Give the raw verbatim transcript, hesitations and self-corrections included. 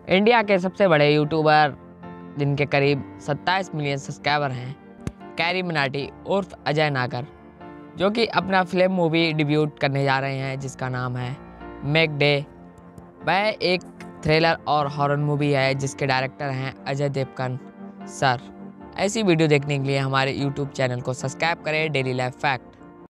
India के सबसे बड़े यूट्यूबर जिनके करीब सत्ताईस मिलियन सब्सक्राइबर हैं, कैरी मिनाटी उर्फ अजय नागर, जो कि अपना फिल्म मूवी डिब्यूट करने जा रहे हैं जिसका नाम है मेक डे। वह एक थ्रिलर और हॉरर मूवी है जिसके डायरेक्टर हैं अजय देवगन सर। ऐसी वीडियो देखने के लिए हमारे यूट्यूब चैनल को सब्सक्राइब करें, डेली लाइफ फैक्ट।